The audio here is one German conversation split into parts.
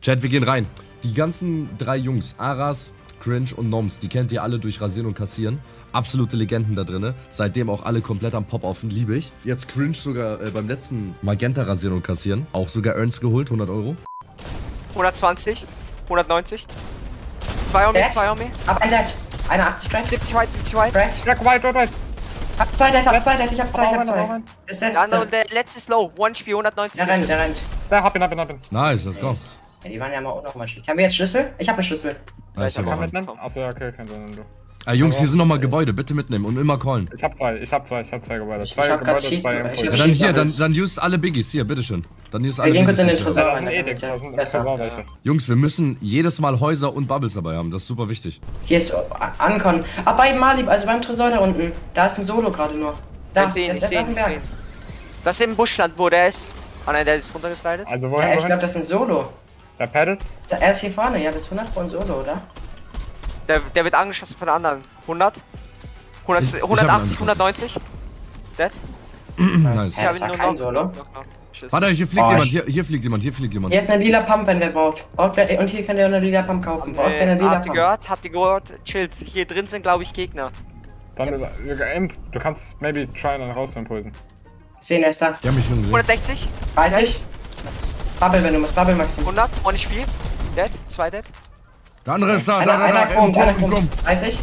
Chat, wir gehen rein. Die ganzen drei Jungs, Aras, Cringe und Noms, die kennt ihr alle durch Rasieren und Kassieren. Absolute Legenden da drinne. Seitdem auch alle komplett am Pop-Offen, liebe ich. Jetzt Cringe sogar beim letzten Magenta Rasieren und Kassieren. Auch sogar Earns geholt, 100 Euro. 120, 190. 2 um mich, 2 um mich. Hab ein Dead. 81 Crack. 70 white, 70 white. Crack. White. Hab 2 Dead, ich hab 2. Ist Der andere, der letzte ist low. 1 Spiel, 190. Der rennt. Da, hab ihn. Nice, let's go. Ja, die waren ja mal auch noch mal schick. Haben wir jetzt Schlüssel? Ich hab einen Schlüssel. Nice, Kann aber mitnehmen? Achso, ja, okay, kein Sinn. Jungs, hier sind nochmal Gebäude, bitte mitnehmen und immer callen. Ich hab zwei Gebäude. Ich hab grad Cheat. Ja, dann hier, dann use alle Biggies, hier, bitteschön. Dann use alle Wir gehen kurz in den Biggies. Tresor Ja, rein. das sind Besser. Jungs, wir müssen jedes Mal Häuser und Bubbles dabei haben, das ist super wichtig. Hier ist Ankon. Bei Mali, also beim Tresor da unten. Da ist ein Solo gerade nur. Da, Ich sehe ihn, der ich ist sehe auf ihn, dem ich sehe Berg. ihn. Das ist im Buschland, wo der ist. Ah nein, der ist runtergeslidet. Also Ja, wohin? ich glaube, das ist ein Solo. Der paddelt? Er ist hier vorne, ja, das ist 100 ein Solo, oder? Der wird angeschossen von der anderen. 100? Ich hab ihn 180, 190. Dead. Nice. Ich habe ihn war nur kein noch. Solo. Tschüss. Warte, hier fliegt Oh, jemand, hier fliegt jemand. Hier ist eine lila Pump, wenn wer braucht. Und hier könnt ihr eine lila Pump kaufen. Braucht wer eine lila Habt ihr Pump. gehört? Habt ihr gehört? Chillt. Hier drin sind, glaube ich, Gegner. Dann du kannst maybe try dann rausimpulsen. 10 ist da. Die haben mich schon gesehen. 160, 30. Bubble, wenn du musst. Bubble, Maxim. 100, ohne Spiel. Dead, 2 Dead. Der andere ist da, Einer komm. Chrome. 30.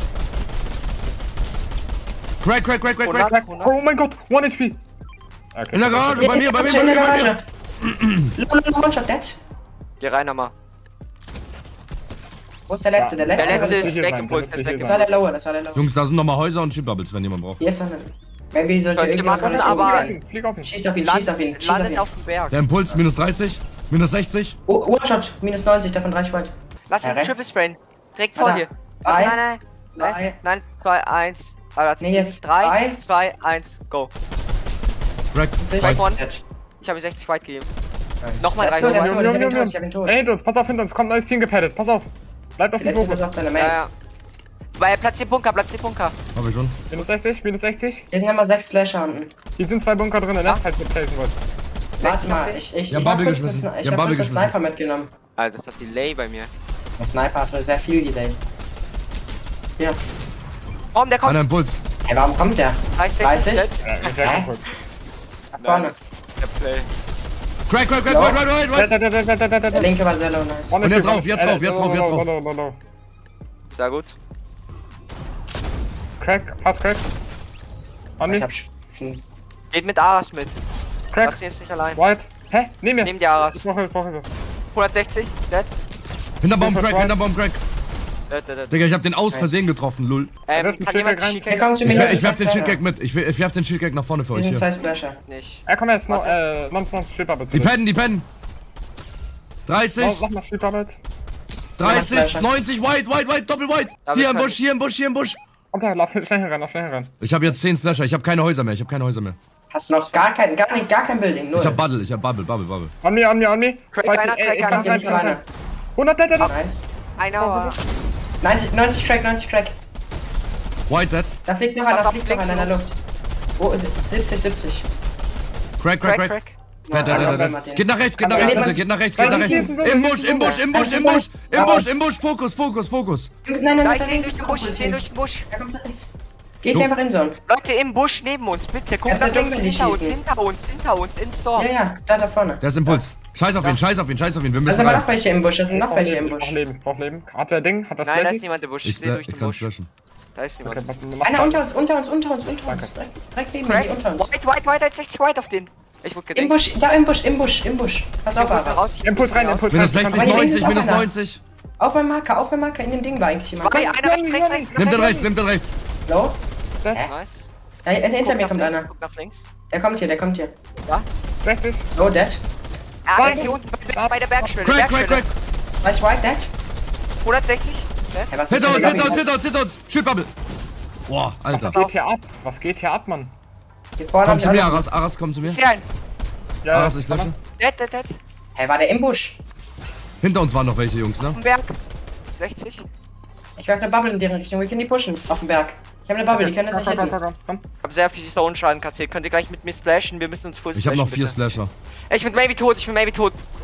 Crack. 100. Oh mein Gott, 1 HP! Okay. In der Garage, bei mir. In der Garage. One-Shot, Dead. Geh rein nochmal. Wo ist der letzte? Der Der letzte müsste ist hier sein, weggepulst, der ist müsste hier Das war der weggepulst. Lower, Jungs, da sind nochmal Häuser und Chip-Bubbles, wenn jemand braucht. Hier ist er. Maybe sollte Könnt ihr machen, irgendjemand aber- Flieg auf ihn. Schieß auf ihn. Landet auf dem Berg. Der Impuls, minus 30, minus 60. One-Shot, minus 90, davon 30 Wald. Lass ihn rechts. Triple sprayen. Direkt vor Warte. dir. Warte, Drei. Nein, 2, 1. Nee, jetzt 3, drei. 2, 1, go. Crack. Crack one. Dead. Ich habe 60 White gegeben. Nice. Nochmal Der ist 30 tot, der White. ist tot, ich hab ihn tot. Ey, du, pass auf hinter uns, kommt ein neues Team gepaddet. Pass auf. Bleibt auf Der dem letzte Fokus. ist auf seine Ja, Mates. ja. Weil Platz den Bunker, Platz den Bunker. Hab ich schon. Minus 60. Hier sind immer 6 Flasher unten. Hier sind 2 Bunker drin, ne? Falls ihr placen wollt. Warte mal, ich Die haben hab Bubble kurz geschmissen. das- Die ich haben hab Bubble kurz das geschmissen. Sniper mitgenommen. Alter, das hat Delay bei mir. Der Sniper hatte sehr viel Delay. Hier. Warum, der kommt. Einer Impuls. Hey, warum kommt der? 30, 30. Dead. Ja, ich werde kaputt. Da vorne. Der Play. Crack, right. Der linke war sehr low, nice. Und jetzt rauf, jetzt rauf. Low. Sehr gut. Crack, fast Crack. On Ich me. hab Geht mit Aras mit. Crack. Lass ihn jetzt nicht allein. White. Hä? Nehm mir. Nehm die Aras. Ich brauche Hilfe. 160, Dead. Hinterbaum, Crack. Dead. Digga, ich hab den aus Versehen getroffen, lul. wirft einen Kann jemand Schildgag rein. die Hier Skicks kommt zu Ich, mir. ich werf den Shitgag mit. Ich werf den Shitgag nach vorne für euch Hier sind hier. 2 Splasher. nicht? Komm jetzt, Schildbubbles. Die pennen. 30, Mach mal Schildbubbles. 30, 90, white, doppel white. Ja, Hier wir im Busch, hier im Busch. Und da, lass schnell heran. Ich hab jetzt 10 Splasher, ich hab keine Häuser mehr. Hast du noch gar kein Building? Null. Ich hab Bubble. On me. Crack Zwei- einer, ey, Crack einer. Macht ihr nicht alleine. 100 Dead. Nice. Einer. 90 Crack. White dead. Da fliegt noch Pass einer, auf, in der links von Luft. Wo ist 70. Crack. Crack. Dead. Geht nach rechts, geht nach rechts. Im Busch, Fokus. Nein, Da nein, ist ihn durch den Busch, Er kommt nach rechts. Geht hier einfach in Zone. Leute, im Busch neben uns, bitte. Guck Er nach ist ja links, dumm, wenn die hinter uns, in Storm. Ja, da vorne. Der ist Impuls. Scheiß auf ihn. Wir Da müssen sind aber rein. noch welche im Busch, da sind noch welche im Ich Busch. brauch Leben. Hat der Ding? Hat das Nein, da Flashy? ist niemand im Busch. Ich Ich sehe durch den kann Busch. splashen. Da ist niemand. Okay, mach Einer unter uns. Danke. Direkt neben mir, unter uns. White, als 60 White auf den. Ich wurde Im gedeckt. Busch, im Busch. Pass auf, Muss Aras. raus. Impuls rein. Minus 60, Aber hier links 90, ist auch minus einer. 90. Auf meinem Marker, in dem Ding war eigentlich jemand. Zwei, einer rechts. Nimmt den rechts. Low? Nice. Ja, hinter mir Guck kommt nach links, einer. guck nach links. Der kommt hier. 60. Oh, dead. Ah, der ist hier unten bei der Bergschwelle. Crack. War ich white, dead? 160. Hey, was ist Sit uns. Schildbubble. Boah, Alter. Was geht hier ab, Mann? Hier vorne Komm haben zu die mir, alle- Aras, komm zu mir. Ist hier ein. Ja, Aras, ich flashe. Dead. Hey, war der im Busch? Hinter uns waren noch welche Jungs, ne? Auf dem Berg. 60. Ich werfe eine Bubble in deren Richtung, wir können die pushen. Auf dem Berg. Ich habe eine Bubble, die können das nicht hitten. Komm. Ich hab sehr viel Stone-Schaden kassiert. Könnt ihr gleich mit mir splashen? Wir müssen uns full Ich hab noch splashen, 4 bitte. Splasher. Ich bin maybe tot.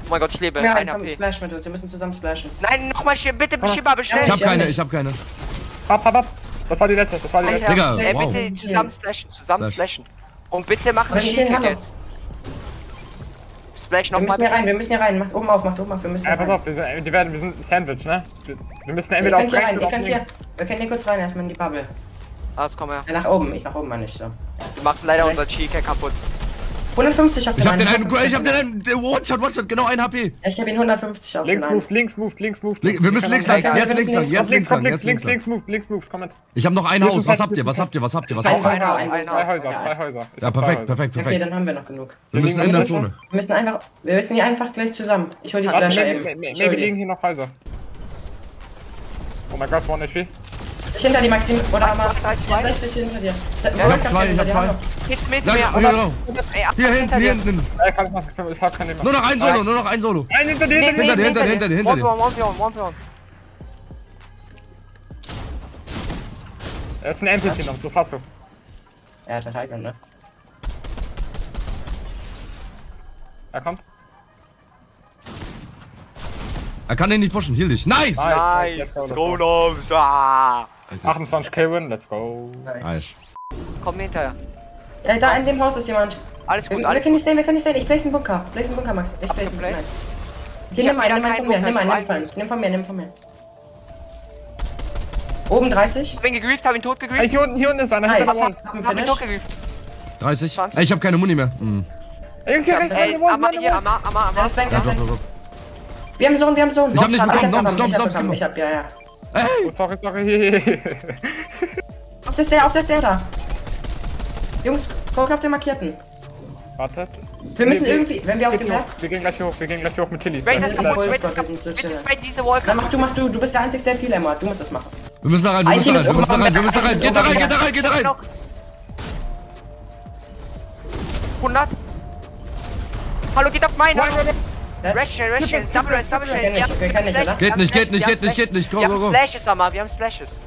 Oh mein Gott, ich lebe. Ja, 1 komm, HP. splash mit uns, wir müssen zusammen splashen. Nein, nochmal, bitte, Shibabel, schnell. Ich hab Ja, keine, nicht. ich hab keine. Ab. Das war die letzte, das war die letzte. Digga, Ey, wow. bitte zusammen splashen, Splash. Und bitte machen Aber ich Shield will jetzt. Splash Wir nochmal. müssen hier rein, Macht oben auf, wir müssen hier Pass rein. auf, wir sind Sandwich, ne? Wir müssen Ihr entweder könnt auf hier rein, rechts ihr oder auf könnt hier, links. wir können hier kurz rein, erstmal in die Bubble. Alles, komm her. Ja, nach oben, ich nach oben mal nicht so. Wir machen leider unser Cheeker kaputt. 150 auf den Ich hab den einen. einen, One-Shot, genau, 1 HP. Ich hab ihn 150 auf den einen. Links moved. Wir müssen links lang, jetzt links lang, jetzt links lang, jetzt links lang. Links moved, komm mit. Ich hab noch ein Haus, was habt ihr? Was habt ihr? Ein Haus, Zwei ein Häuser. Ja, perfekt. Okay, dann haben wir noch genug. Wir müssen in der Zone. Wir müssen hier einfach gleich zusammen. Ich hol die Splasher eben. Maybe liegen hier noch Häuser. Oh mein Gott, 1 HP. Ich hinter die Maxim, oder Was, Hammer. was, was? 60 hinter dir. Ich hab zwei. Mit Ja, mir. genau. Ey, Hier hinten. Kann ich machen, ich hab keinen mehr. Nur noch ein Solo. Nein, hinter dir, Hinter dir. One. Er ist ein NPC noch, das hast du. Ja, der Tiger, ne? Er kommt. Er kann den nicht pushen, heal dich. Nice! Nice. Let's go, Noms. Ah. 28k win, let's go. Nice. Komm hinterher. Ja, da in dem Haus ist jemand. Alles gut, Wir alles können gut. nicht sehen. Ich place einen Bunker. Max. Ich place einen. geplaced? Nice. Ich Hier, hab nimm einen wieder von mir. keinen Nimm von mir. Oben 30. Hab ihn gegrieft, hab ihn tot Hey, gegrieft. hier unten ist einer, Nice. hinter der Wand. Hab einen Hab ihn Finish. tot gegrieft. 30. 20. Ey, ich hab keine Muni mehr. Jungs, hier rechts, Ey, an der Wand, Amma, an der hier, Wand. Amma. Ja, ist weg, Ja, ist weg. drop. Wir haben Sohn. Ich hab nicht bekommen, bekommen. Stomp. Ich hab, ja. Oh, sorry. Auf der Stair da. Jungs, guck auf den Markierten. Wartet. Wir müssen irgendwie, wenn wir auf dem Berg... Wir gehen gleich hoch mit Tilly. Raid ist sind kaputt, voll Raid ist Squad, wir sind kaputt. so Bitte chill. spray diese Wall Dann kaputt. mach du. Du bist der Einzige, der viel Emma hat. Du musst das machen. Wir müssen da rein. Ein Team ist oben am Berg. Geht da rein. 100. Hallo, geht auf meinen. Ja? Rash, Double Rash. Wir können nicht, oder? Geht nicht. Go. Wir haben Splashes, Amma, wir haben Splashes.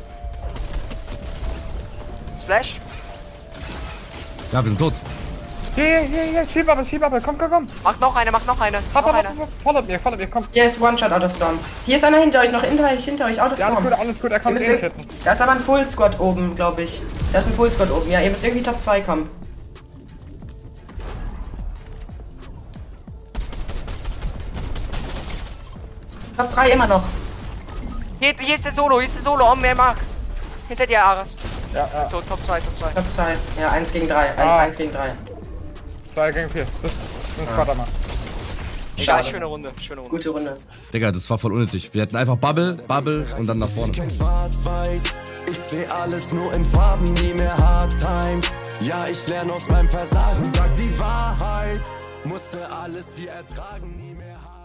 Splash? Ja, wir sind tot. Hier, schieb aber, komm. Mach noch eine. Follow mir, komm. Hier ist One-Shot Out of Storm. Hier ist einer hinter euch, Out of Ja, Storm. alles gut, er kann Ihr mich müsst nicht hitten. Da ist aber ein Full Squad oben, glaube ich. Da ist ein Full Squad oben. Ja, ihr müsst irgendwie Top 2 kommen. Top 3 immer noch. Hier ist der Solo, on mir, Mark. Hinter dir, Ares. Ja. So, Top 2. Top 2. Ja, 1 gegen 3. 1 gegen 3. 2 gegen 4. Das ist ein Squad, Mann. Egal, schöne Runde. Gute Runde. Digga, das war voll unnötig. Wir hätten einfach Bubble und dann nach vorne. Kein Schwarz-Weiß, ich seh alles nur in Farben, nie mehr Hard Times. Ja, ich lerne aus meinem Versagen, sag die Wahrheit, musste alles hier ertragen, nie mehr Hard